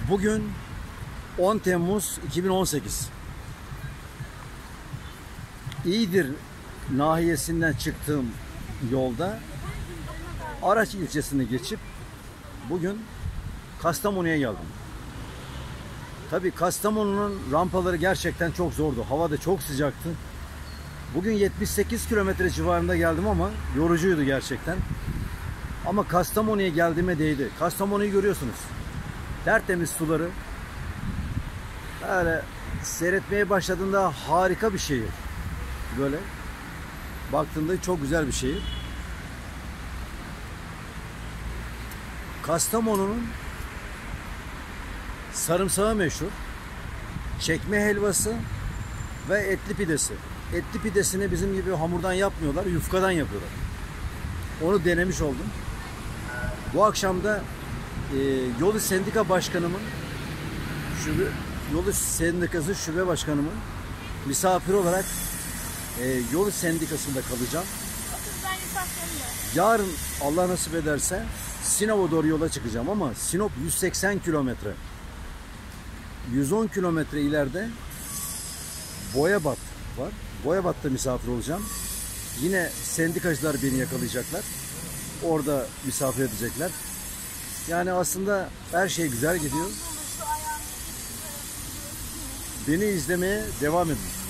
Bugün 10 Temmuz 2018. İğdir nahiyesinden çıktığım yolda Araç ilçesini geçip bugün Kastamonu'ya geldim. Tabii Kastamonu'nun rampaları gerçekten çok zordu. Hava da çok sıcaktı. Bugün 78 kilometre civarında geldim ama yorucuydu gerçekten. Ama Kastamonu'ya geldiğime değdi. Kastamonu'yu görüyorsunuz. Tertemiz suları. Böyle seyretmeye başladığında harika bir şehir. Böyle baktığında çok güzel bir şehir. Kastamonu'nun sarımsağı meşhur. Çekme helvası ve etli pidesi. Etli pidesini bizim gibi hamurdan yapmıyorlar, yufkadan yapıyorlar. Onu denemiş oldum. Bu akşam da Yolu Sendika Başkanımın Yolu Sendikası Şube Başkanımın misafir olarak Yolu Sendikası'nda kalacağım. Yarın Allah nasip ederse Sinop'a doğru yola çıkacağım ama Sinop 180 kilometre. 110 kilometre ileride Boyabat var. Boyabat'ta misafir olacağım. Yine sendikacılar beni yakalayacaklar. Orada misafir edecekler. Yani aslında her şey güzel gidiyor. Beni izlemeye devam edin.